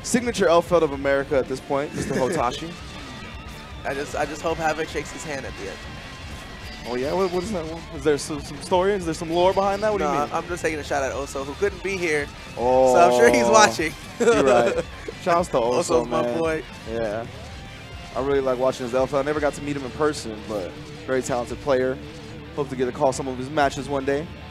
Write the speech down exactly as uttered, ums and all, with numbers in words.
signature Elfeld of America at this point, Mister Hotashi. I just I just hope Havoc shakes his hand at the end. Oh yeah, what, what is that? Is there some, some story? Is there some lore behind that? What no, do you mean? I'm just taking a shot at Oso, who couldn't be here. Oh, so I'm sure he's watching. You're right. Shouts to Oso, Oso's man. my boy. Yeah. I really like watching his Elfeld. I never got to meet him in person, but very talented player. Hope to get to call some of his matches one day.